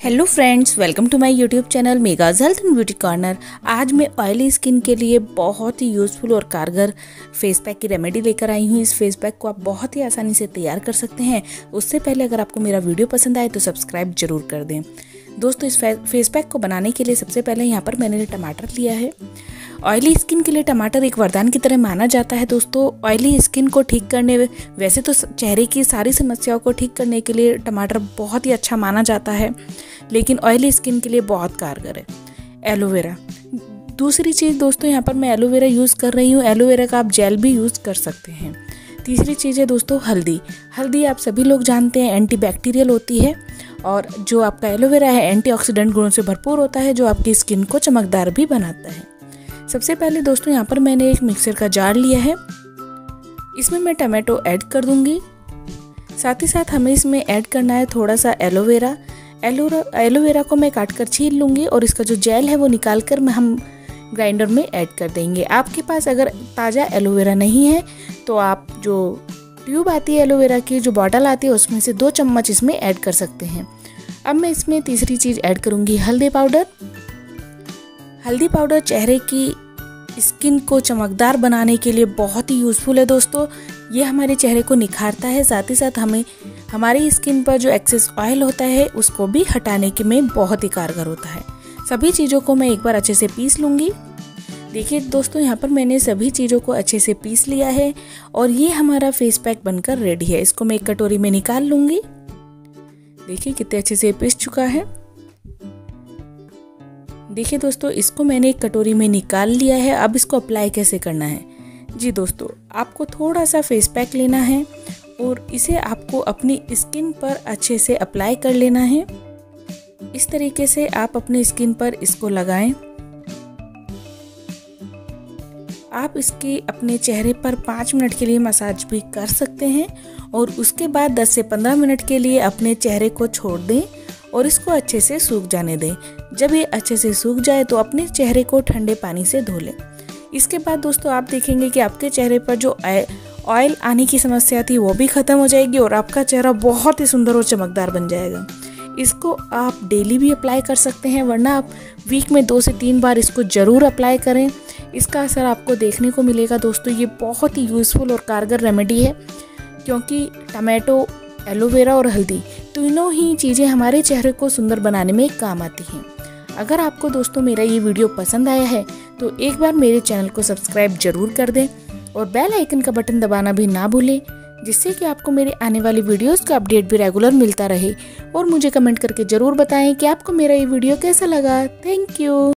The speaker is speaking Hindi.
Hello friends, welcome to my YouTube channel Megha's health and beauty corner. आज मैं ऑयली स्किन के लिए बहुत ही यूज़फुल और कारगर फेस पैक की रेमेडी लेकर आई हूँ। इस फेस पैक को आप बहुत ही आसानी से तैयार कर सकते हैं। उससे पहले अगर आपको मेरा वीडियो पसंद आए तो सब्सक्राइब जरूर कर दें। दोस्तों, इस फेस पैक को बनाने के लिए सबसे पहले यहाँ पर मैंने टमाटर लिया है। ऑयली स्किन के लिए टमाटर एक वरदान की तरह माना जाता है। दोस्तों, ऑयली स्किन को ठीक करने, वैसे तो चेहरे की सारी समस्याओं को ठीक करने के लिए टमाटर बहुत ही अच्छा माना जाता है, लेकिन ऑयली स्किन के लिए बहुत कारगर है। एलोवेरा दूसरी चीज़ दोस्तों, यहाँ पर मैं एलोवेरा यूज़ कर रही हूँ। एलोवेरा का आप जेल भी यूज़ कर सकते हैं। तीसरी चीज़ है दोस्तों हल्दी। हल्दी आप सभी लोग जानते हैं एंटीबैक्टीरियल होती है, और जो आपका एलोवेरा है एंटीऑक्सीडेंट गुणों से भरपूर होता है, जो आपकी स्किन को चमकदार भी बनाता है। सबसे पहले दोस्तों यहाँ पर मैंने एक मिक्सर का जार लिया है। इसमें मैं टमाटो ऐड कर दूंगी। साथ ही साथ हमें इसमें ऐड करना है थोड़ा सा एलोवेरा। एलोवेरा को मैं काट कर छील लूँगी और इसका जो जेल है वो निकाल कर हम ग्राइंडर में ऐड कर देंगे। आपके पास अगर ताज़ा एलोवेरा नहीं है तो आप जो ट्यूब आती है एलोवेरा की, जो बॉटल आती है, उसमें से 2 चम्मच इसमें ऐड कर सकते हैं। अब मैं इसमें तीसरी चीज़ ऐड करूँगी हल्दी पाउडर। हल्दी पाउडर चेहरे की स्किन को चमकदार बनाने के लिए बहुत ही यूज़फुल है दोस्तों। ये हमारे चेहरे को निखारता है, साथ ही साथ हमें हमारी स्किन पर जो एक्सेस ऑयल होता है उसको भी हटाने के में बहुत ही कारगर होता है। सभी चीज़ों को मैं एक बार अच्छे से पीस लूँगी। देखिए दोस्तों, यहाँ पर मैंने सभी चीज़ों को अच्छे से पीस लिया है और ये हमारा फेस पैक बनकर रेडी है। इसको मैं एक कटोरी में निकाल लूँगी। देखिए कितने अच्छे से पीस चुका है। देखिए दोस्तों, इसको मैंने एक कटोरी में निकाल लिया है। अब इसको अप्लाई कैसे करना है? जी दोस्तों, आपको थोड़ा सा फेस पैक लेना है और इसे आपको अपनी स्किन पर अच्छे से अप्लाई कर लेना है। इस तरीके से आप अपनी स्किन पर इसको लगाएं। आप इसकी अपने चेहरे पर 5 मिनट के लिए मसाज भी कर सकते हैं और उसके बाद 10 से 15 मिनट के लिए अपने चेहरे को छोड़ दें और इसको अच्छे से सूख जाने दें। जब ये अच्छे से सूख जाए तो अपने चेहरे को ठंडे पानी से धो लें। इसके बाद दोस्तों आप देखेंगे कि आपके चेहरे पर जो ऑयल आने की समस्या थी वो भी ख़त्म हो जाएगी और आपका चेहरा बहुत ही सुंदर और चमकदार बन जाएगा। इसको आप डेली भी अप्लाई कर सकते हैं, वरना आप वीक में 2 से 3 बार इसको ज़रूर अप्लाई करें। इसका असर आपको देखने को मिलेगा दोस्तों। ये बहुत ही यूज़फुल और कारगर रेमेडी है, क्योंकि टमाटो, एलोवेरा और हल्दी तीनों ही चीज़ें हमारे चेहरे को सुंदर बनाने में काम आती हैं। अगर आपको दोस्तों मेरा ये वीडियो पसंद आया है तो एक बार मेरे चैनल को सब्सक्राइब जरूर कर दें और बेल आइकन का बटन दबाना भी ना भूलें, जिससे कि आपको मेरे आने वाली वीडियोस का अपडेट भी रेगुलर मिलता रहे। और मुझे कमेंट करके ज़रूर बताएं कि आपको मेरा ये वीडियो कैसा लगा। Thank you.